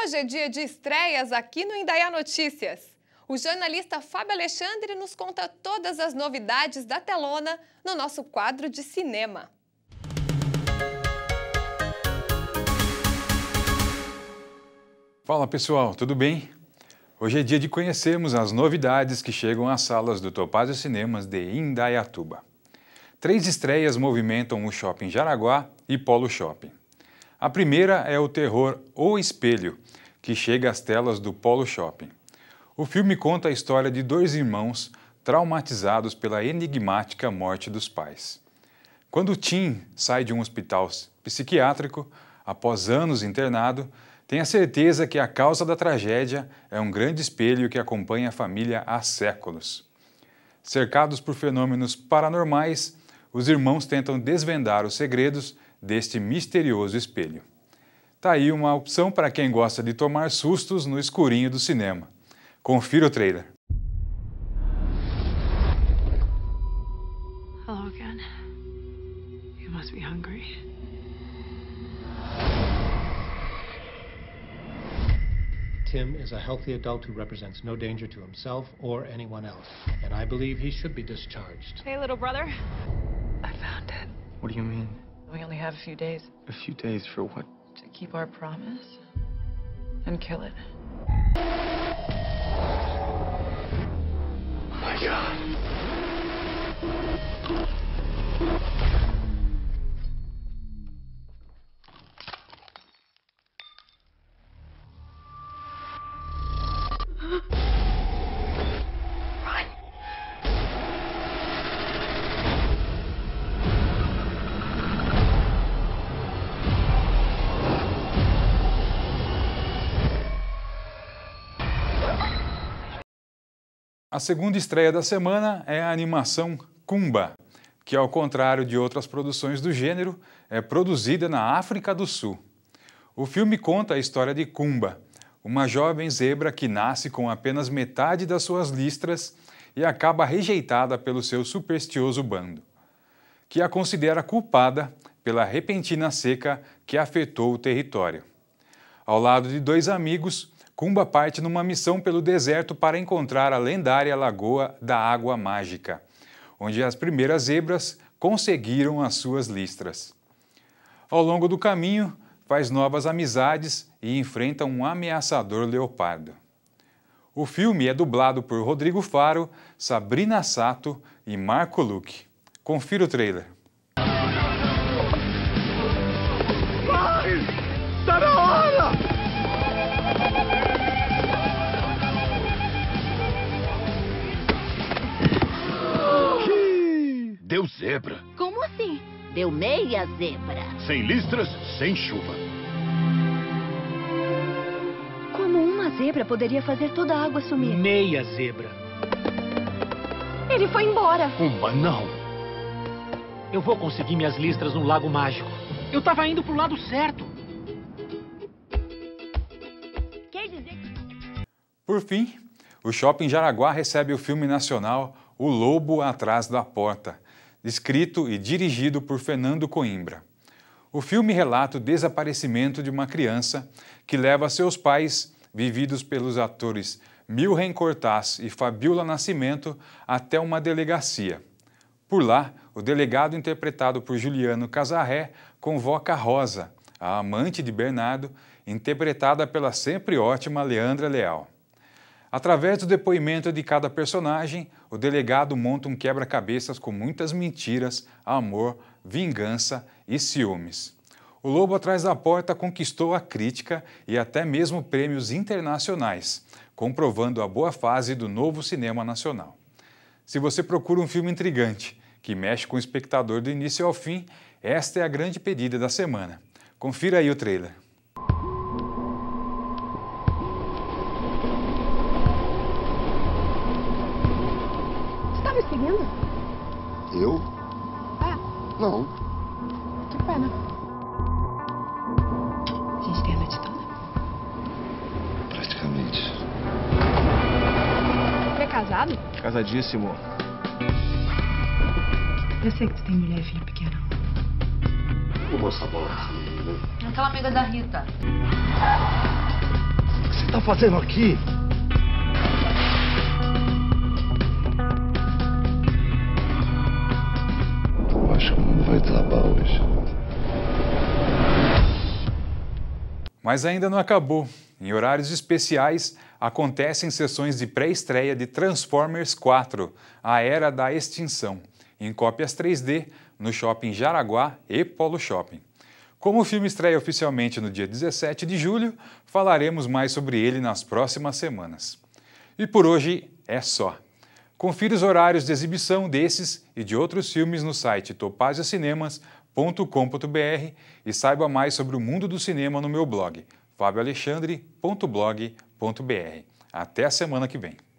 Hoje é dia de estreias aqui no Indaiá Notícias. O jornalista Fábio Alexandre nos conta todas as novidades da telona no nosso quadro de cinema. Fala pessoal, tudo bem? Hoje é dia de conhecermos as novidades que chegam às salas do Topázio Cinemas de Indaiatuba. 3 estreias movimentam o Shopping Jaraguá e Polo Shopping. A primeira é o terror O Espelho, que chega às telas do Polo Shopping. O filme conta a história de 2 irmãos traumatizados pela enigmática morte dos pais. Quando Tim sai de um hospital psiquiátrico, após anos internado, tem a certeza que a causa da tragédia é um grande espelho que acompanha a família há séculos. Cercados por fenômenos paranormais, os irmãos tentam desvendar os segredos deste misterioso espelho. Tá aí uma opção para quem gosta de tomar sustos no escurinho do cinema. Confira o trailer. Hello again. You must be hungry. Tim is a healthy adult who represents no danger to himself or anyone else, and I believe he should be discharged. Hey, little brother. I found it. What do you mean? We only have a few days A few days for what? to keep our promise and kill it. Oh my God. A segunda estreia da semana é a animação Kumba, que, ao contrário de outras produções do gênero, é produzida na África do Sul. O filme conta a história de Kumba, uma jovem zebra que nasce com apenas metade das suas listras e acaba rejeitada pelo seu supersticioso bando, que a considera culpada pela repentina seca que afetou o território. Ao lado de 2 amigos, Kumba parte numa missão pelo deserto para encontrar a lendária Lagoa da Água Mágica, onde as primeiras zebras conseguiram as suas listras. Ao longo do caminho, faz novas amizades e enfrenta um ameaçador leopardo. O filme é dublado por Rodrigo Faro, Sabrina Sato e Marco Luque. Confira o trailer. Pai! Tá na hora! Deu zebra. Como assim? Deu meia zebra. Sem listras, sem chuva. Como uma zebra poderia fazer toda a água sumir? Meia zebra. Ele foi embora. Kumba, não. Eu vou conseguir minhas listras no Lago Mágico. Eu tava indo pro lado certo. Quer dizer... Por fim, o Shopping Jaraguá recebe o filme nacional O Lobo Atrás da Porta, escrito e dirigido por Fernando Coimbra. O filme relata o desaparecimento de uma criança que leva seus pais, vividos pelos atores Milren Cortaz e Fabiola Nascimento, até uma delegacia. Por lá, o delegado, interpretado por Juliano Casarré, convoca Rosa, a amante de Bernardo, interpretada pela sempre ótima Leandra Leal. Através do depoimento de cada personagem, o delegado monta um quebra-cabeças com muitas mentiras, amor, vingança e ciúmes. O Lobo Atrás da Porta conquistou a crítica e até mesmo prêmios internacionais, comprovando a boa fase do novo cinema nacional. Se você procura um filme intrigante, que mexe com o espectador do início ao fim, esta é a grande pedida da semana. Confira aí o trailer. Me seguindo? Eu? É. Não. Que pena. A gente tem a noite toda? Praticamente. Você é casado? Casadíssimo. Eu sei que tu tem mulher e filho pequeno. Uma moça boa. Aquela amiga da Rita. que você tá fazendo aqui? Eu acho que não vai trabalhar hoje. Mas ainda não acabou. Em horários especiais, acontecem sessões de pré-estreia de Transformers 4, A Era da Extinção, em cópias 3D, no Shopping Jaraguá e Polo Shopping. Como o filme estreia oficialmente no dia 17 de julho, falaremos mais sobre ele nas próximas semanas. E por hoje é só. Confira os horários de exibição desses e de outros filmes no site topasiocinemas.com.br e saiba mais sobre o mundo do cinema no meu blog, fabioalexandre.blog.br. Até a semana que vem.